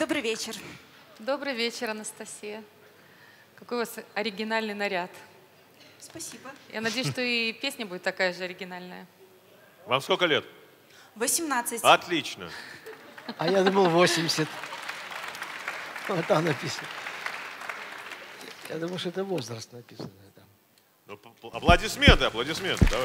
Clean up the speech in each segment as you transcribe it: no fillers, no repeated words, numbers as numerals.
Добрый вечер. Добрый вечер, Анастасия. Какой у вас оригинальный наряд. Спасибо. Я надеюсь, что и песня будет такая же оригинальная. Вам сколько лет? 18. Отлично. А я думал 80. Вот там написано. Я думаю, что это возраст написано там. Ну, аплодисменты, аплодисменты. Давай.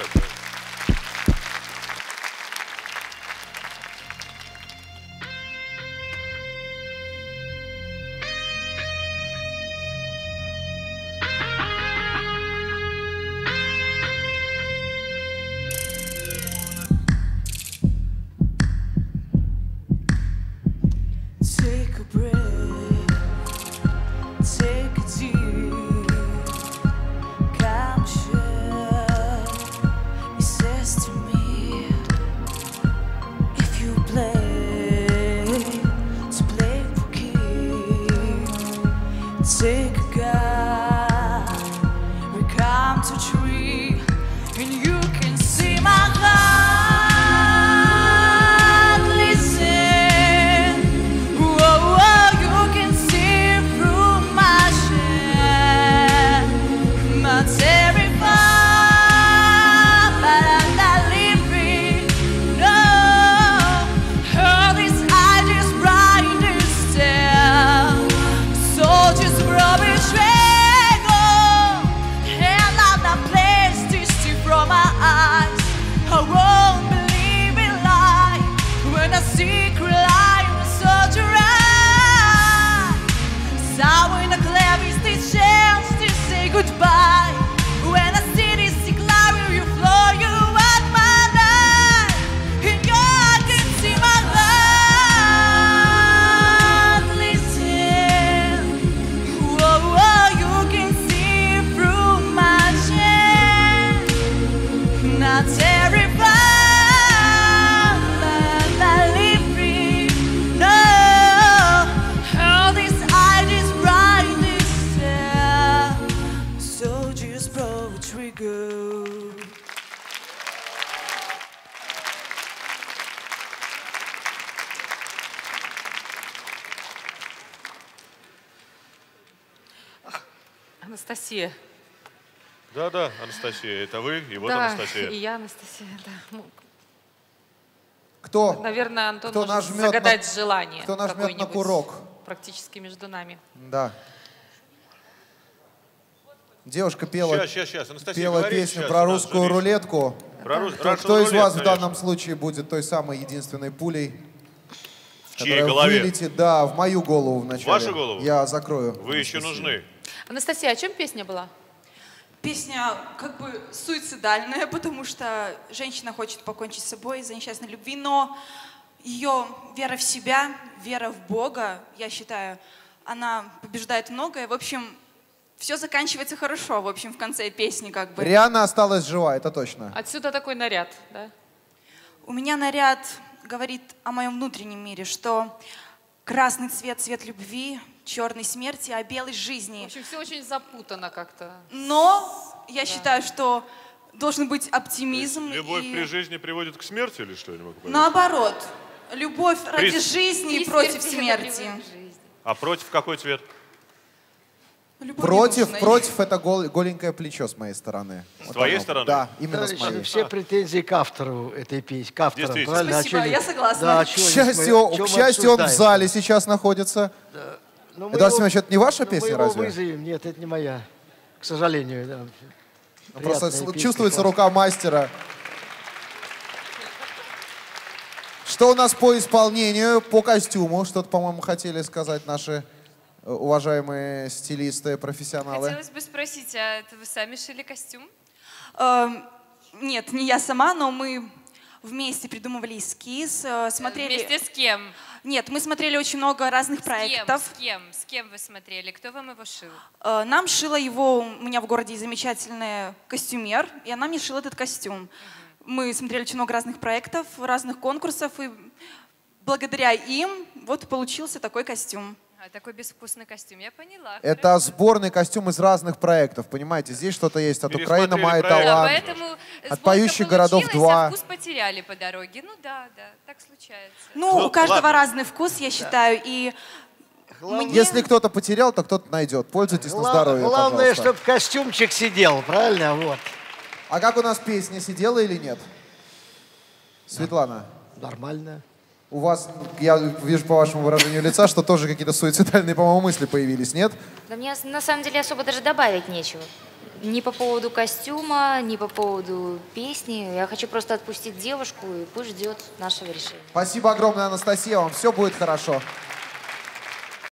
Take a breath, take a deep, capture. He says to me, if you play, to play for keeps. Take a guy, we come to tree, and you can see my heart. Goodbye. When I see this glory, you flow, you at my life. And God can see my heart. Listen, whoa, whoa, you can see through my shame. Not terrified, but I live free. No, all these eyes is bright. Soldiers blow a trigger. Анастасия. Да, Анастасия, это вы, и вот Да, Анастасия. и я, Анастасия, да. Кто? Наверное, Антон Кто может нажмет загадать желание. Кто нажмет на какое-нибудь курок? Практически между нами. Да. Девушка пела, Сейчас, Анастасия, пела говорите, песню сейчас, про у нас русскую же речь. рулетку. Кто из вас в данном случае будет той самой единственной пулей, в чьей которая голове? вылетит, да, в мою голову вначале. В вашу голову? Я закрою. Вы еще нужны. Анастасия, о чем песня была? Песня как бы суицидальная, потому что женщина хочет покончить с собой из-за несчастной любви, но ее вера в себя, вера в Бога, я считаю, она побеждает многое. В общем, все заканчивается хорошо, в общем, в конце песни как бы. Рианна осталась жива, это точно. Отсюда такой наряд, да? У меня наряд говорит о моем внутреннем мире, что красный цвет — цвет любви, черный — смерти, а белый — В жизни. общем, все очень запутано как-то. Но я считаю, что должен быть оптимизм. Любовь и при жизни приводит к смерти или что? Я не могу понять. наоборот, любовь ради жизни и против смерти. смерти. А против какой цвет? Любовь Против ненужной. это голенькое плечо с моей стороны. С твоей оно. стороны? Да, именно с Товарищи, моей. все претензии к автору этой песни, к авторам, Действительно. правильно? Спасибо, А чё я не- согласна. Да, а К чё не счастью, чё мы к счастью, он в обсуждаем? зале сейчас находится. Ну, мы Эдуард его- Семенович, это не ваша ну, песня, мы его разве? вызовем. Нет, это не моя. К сожалению. Да. Просто Приятная песня, чувствуется класс. рука мастера. Что у нас по исполнению, по костюму? Что-то, по-моему, хотели сказать наши уважаемые стилисты, профессионалы. Хотелось бы спросить, а это вы сами шили костюм? Нет, не я сама, но мы вместе придумывали эскиз, смотрели... Вместе с кем? Нет, мы смотрели очень много разных проектов. С кем вы смотрели? Кто вам его шил? Нам шила его, у меня в городе замечательный костюмер, и она мне шила этот костюм. Мы смотрели очень много разных проектов, разных конкурсов, и благодаря им вот получился такой костюм. Такой безвкусный костюм, я поняла. Это сборный костюм из разных проектов, понимаете? Здесь что-то есть от Украины, «Май талант», от «Поющих городов 2». А вкус потеряли по дороге. Ну да, так случается. Ну, у каждого разный вкус, я считаю, и Мне- Если кто-то потерял, то кто-то найдет. Пользуйтесь на здоровье, Главное, пожалуйста. чтобы костюмчик сидел, правильно? Вот. А как у нас песня, сидела или нет? Светлана, Нормально. у вас, я вижу по вашему выражению лица, что тоже какие-то суицидальные, по-моему, мысли появились, нет? Да мне на самом деле особо даже добавить нечего. Ни по поводу костюма, ни по поводу песни. Я хочу просто отпустить девушку, и пусть ждет нашего решения. Спасибо огромное, Анастасия, вам все будет хорошо.